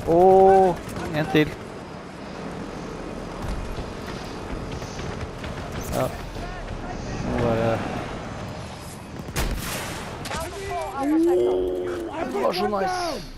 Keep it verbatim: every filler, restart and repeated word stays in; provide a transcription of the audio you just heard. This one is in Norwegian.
Åh, en til. Ja. Nå bare... Åh, det var så nice.